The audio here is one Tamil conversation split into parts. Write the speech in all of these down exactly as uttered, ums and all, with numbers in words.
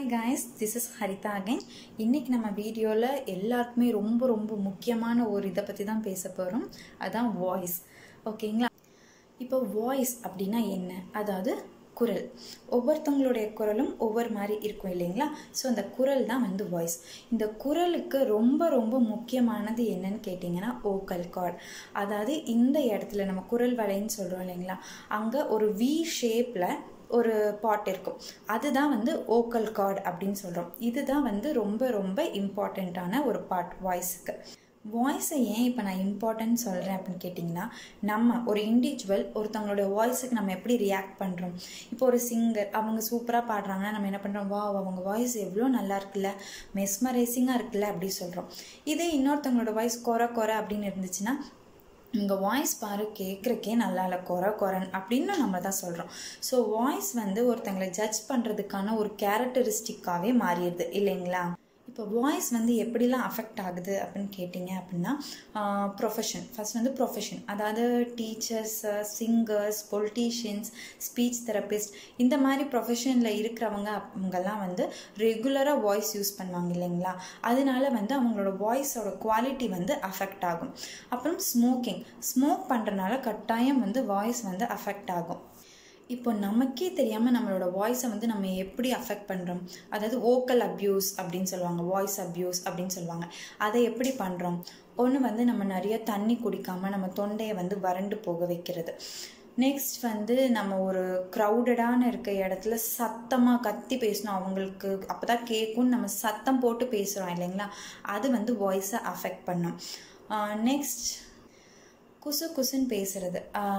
Hi guys, this is Haritha again. இன்னைக்கு நம்ம வீடியோல எல்லாருக்குமே ரொம்ப ரொம்ப முக்கியமான ஒரு இத பத்தி தான் பேச போறோம். அதான் வாய்ஸ். ஓகேங்களா? இப்போ வாய்ஸ் அப்படினா என்ன? அதாவது குரல். ஒவ்வொருத்தங்களுடைய குரலும் ஒவ்வொரு மாதிரி இருக்கும் இல்லைங்களா? ஸோ அந்த குரல் தான் வந்து வாய்ஸ். இந்த குரலுக்கு ரொம்ப ரொம்ப முக்கியமானது என்னன்னு கேட்டிங்கன்னா ஓக்கல் கார்ட். அதாவது இந்த இடத்துல நம்ம குரல் வளைன்னு சொல்கிறோம் இல்லைங்களா? அங்கே ஒரு வி ஷேப்பில் ஒரு பாட் இருக்கும், அதுதான் வந்து ஓக்கல் கார்டு அப்படின்னு சொல்கிறோம். இதுதான் வந்து ரொம்ப ரொம்ப இம்பார்ட்டண்ட்டான ஒரு பார்ட் வாய்ஸுக்கு. வாய்ஸை ஏன் இப்போ நான் இம்பார்ட்டன்ட் சொல்கிறேன் அப்படின்னு கேட்டிங்கன்னா, நம்ம ஒரு இண்டிவிஜுவல் ஒருத்தவங்களோட வாய்ஸுக்கு நம்ம எப்படி ரியாக்ட் பண்ணுறோம். இப்போ ஒரு சிங்கர் அவங்க சூப்பராக பாடுறாங்கன்னா நம்ம என்ன பண்ணுறோம், வா அவங்க வாய்ஸ் எவ்வளோ நல்லா இருக்குல்ல, மெஸ்மரைசிங்காக இருக்குல்ல அப்படி சொல்கிறோம். இதே இன்னொருத்தவங்களோட வாய்ஸ் குறை குறை அப்படின்னு இருந்துச்சுன்னா, உங்கள் வாய்ஸ் பாரு கேட்குறக்கே நல்லா இல்லை, குறை குறைன் அப்படின்னு நம்ம தான் சொல்கிறோம். ஸோ வாய்ஸ் வந்து ஒருத்தங்களை ஜட்ஜ் பண்ணுறதுக்கான ஒரு கேரக்டரிஸ்டிக்காகவே மாறிடுது இல்லைங்களா? இப்போ வாய்ஸ் வந்து எப்படிலாம் அஃபெக்ட் ஆகுது அப்படின்னு கேட்டிங்க அப்படின்னா, ப்ரொஃபஷன் ஃபஸ்ட் வந்து ப்ரொஃபஷன், அதாவது teachers, singers, politicians, speech therapist, இந்த மாதிரி ப்ரொஃபஷனில் இருக்கிறவங்க அவங்கெல்லாம் வந்து ரெகுலராக வாய்ஸ் யூஸ் பண்ணுவாங்க இல்லைங்களா? அதனால வந்து அவங்களோட வாய்ஸோட குவாலிட்டி வந்து அஃபெக்ட் ஆகும். அப்புறம் ஸ்மோக்கிங், ஸ்மோக் பண்ணுறதுனால கட்டாயம் வந்து வாய்ஸ் வந்து அஃபெக்ட் ஆகும். இப்போ நமக்கே தெரியாமல் நம்மளோட வாய்ஸை வந்து நம்ம எப்படி அஃபெக்ட் பண்ணுறோம், அதாவது ஓக்கல் அப்யூஸ் அப்படின்னு சொல்லுவாங்க, வாய்ஸ் அப்யூஸ் அப்படின்னு சொல்லுவாங்க. அதை எப்படி பண்ணுறோம்? ஒன்று வந்து நம்ம நிறைய தண்ணி குடிக்காமல் நம்ம தொண்டையை வந்து வறண்டு போக வைக்கிறது. நெக்ஸ்ட் வந்து நம்ம ஒரு க்ரௌடடான இருக்க இடத்துல சத்தமாக கத்தி பேசணும், அவங்களுக்கு அப்போ தான் கேட்கும்னு நம்ம சத்தம் போட்டு பேசுகிறோம் இல்லைங்களா? அது வந்து வாய்ஸை அஃபெக்ட் பண்ணும். நெக்ஸ்ட் குசு குசுன்னு பேசுகிறது,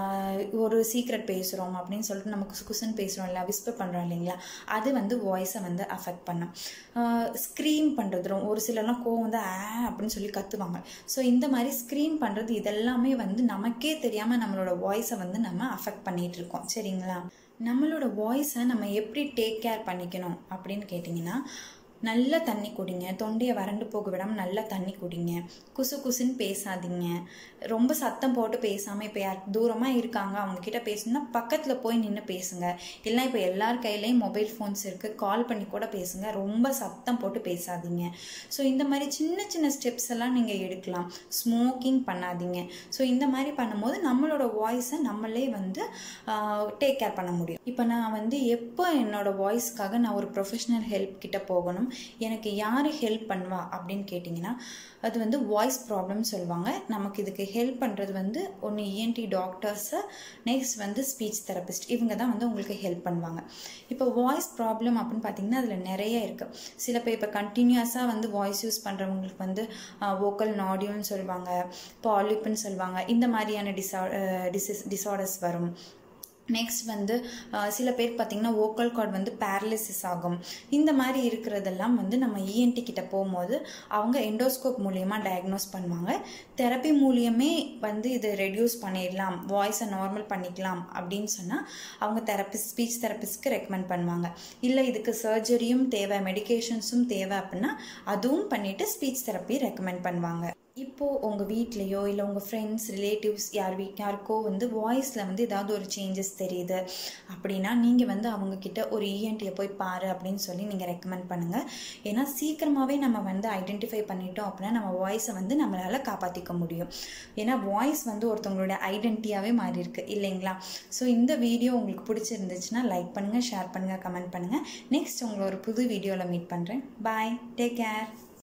ஒரு சீக்ரெட் பேசுகிறோம் அப்படின்னு சொல்லிட்டு நம்ம குசு குசுன்னு பேசுகிறோம் இல்லை, விஸ்பர் பண்ணுறோம் இல்லைங்களா? அது வந்து வாய்ஸை வந்து அஃபெக்ட் பண்ணும். ஸ்க்ரீம் பண்ணுறது, ஒரு சிலர்லாம் கோவம் வந்து ஆ அப்படின்னு சொல்லி கத்துவாங்க. ஸோ இந்த மாதிரி ஸ்க்ரீம் பண்ணுறது இதெல்லாமே வந்து நமக்கே தெரியாமல் நம்மளோட வாய்ஸை வந்து நம்ம அஃபெக்ட் பண்ணிகிட்டு இருக்கோம். சரிங்களா? நம்மளோட வாய்ஸை நம்ம எப்படி டேக் கேர் பண்ணிக்கணும் அப்படின்னு கேட்டிங்கன்னா, நல்லா தண்ணி குடிங்க, தொண்டையை வறண்டு போக விடாமல் நல்லா தண்ணி குடிங்க, குசு குசுன்னு பேசாதீங்க, ரொம்ப சத்தம் போட்டு பேசாமல், இப்போ யார் தூரமாக இருக்காங்க அவங்கக்கிட்ட பேசணும்னா பக்கத்தில் போய் நின்று பேசுங்க. இல்லை இப்போ எல்லார் கையிலையும் மொபைல் ஃபோன்ஸ் இருக்குது, கால் பண்ணி கூட பேசுங்க, ரொம்ப சத்தம் போட்டு பேசாதீங்க. ஸோ இந்த மாதிரி சின்ன சின்ன ஸ்டெப்ஸ் எல்லாம் நீங்கள் எடுக்கலாம். ஸ்மோக்கிங் பண்ணாதீங்க. ஸோ இந்த மாதிரி பண்ணும்போது நம்மளோட வாய்ஸை நம்மளே வந்து டேக் கேர் பண்ண முடியும். இப்போ நான் வந்து எப்போ என்னோட வாய்ஸ்க்காக நான் ஒரு ப்ரொஃபஷனல் ஹெல்ப் கிட்ட போகணும், எனக்கு யார் ஹெல்ப் பண்ணுவா அப்படின்னு கேட்டிங்கன்னா, அது வந்து வாய்ஸ் ப்ராப்ளம் சொல்லுவாங்க. நமக்கு இதுக்கு ஹெல்ப் பண்ணுறது வந்து ஒன்று இஎன்டி டாக்டர்ஸு, நெக்ஸ்ட் வந்து ஸ்பீச் தெரபிஸ்ட், இவங்க தான் வந்து உங்களுக்கு ஹெல்ப் பண்ணுவாங்க. இப்போ வாய்ஸ் ப்ராப்ளம் அப்படின்னு பார்த்தீங்கன்னா அதில் நிறைய இருக்குது. சில பேர் இப்போ கண்டினியூஸாக வந்து வாய்ஸ் யூஸ் பண்ணுறவங்களுக்கு வந்து வோக்கல் நாடியோன்னு சொல்லுவாங்க, பாலிப்புன்னு சொல்லுவாங்க, இந்த மாதிரியான டிசா டிசீஸ் டிசார்டர்ஸ் வரும். நெக்ஸ்ட் வந்து சில பேருக்கு பார்த்திங்கன்னா வோக்கல் கார்டு வந்து பேரலிசிஸ் ஆகும். இந்த மாதிரி இருக்கிறதெல்லாம் வந்து நம்ம இஎன்டி கிட்ட போகும்போது அவங்க எண்டோஸ்கோப் மூலியமாக டயக்னோஸ் பண்ணுவாங்க. தெரப்பி மூலியமே வந்து இதை ரெடியூஸ் பண்ணிடலாம், வாய்ஸை நார்மல் பண்ணிக்கலாம் அப்படின்னு சொன்னால் அவங்க தெரப்பிஸ்ட், ஸ்பீச் தெரப்பிஸ்ட்க்கு ரெக்கமெண்ட் பண்ணுவாங்க. இல்லை இதுக்கு சர்ஜரியும் தேவை, மெடிகேஷன்ஸும் தேவை அப்படின்னா அதுவும் பண்ணிவிட்டு ஸ்பீச் தெரப்பி ரெக்கமெண்ட் பண்ணுவாங்க. இப்போது உங்கள் வீட்லேயோ இல்லை உங்கள் ஃப்ரெண்ட்ஸ், ரிலேட்டிவ்ஸ் யார் வீட் யாருக்கோ வந்து வாய்ஸில் வந்து ஏதாவது ஒரு சேஞ்சஸ் தெரியுது அப்படின்னா நீங்கள் வந்து அவங்கக்கிட்ட ஒரு இஎன்டியை போய் பாரு அப்படின்னு சொல்லி நீங்கள் ரெக்கமெண்ட் பண்ணுங்கள். ஏன்னா சீக்கிரமாகவே நம்ம வந்து ஐடென்டிஃபை பண்ணிட்டோம் அப்படின்னா நம்ம வாய்ஸை வந்து நம்மளால் காப்பாற்றிக்க முடியும். ஏன்னா வாய்ஸ் வந்து ஒருத்தவங்களோட ஐடென்டிட்டியாகவே மாறி இருக்கு இல்லைங்களா? ஸோ இந்த வீடியோ உங்களுக்கு பிடிச்சிருந்துச்சுன்னா லைக் பண்ணுங்கள், ஷேர் பண்ணுங்கள், கமெண்ட் பண்ணுங்கள். நெக்ஸ்ட் உங்களை ஒரு புது வீடியோவில் மீட் பண்ணுறேன். Bye, take care.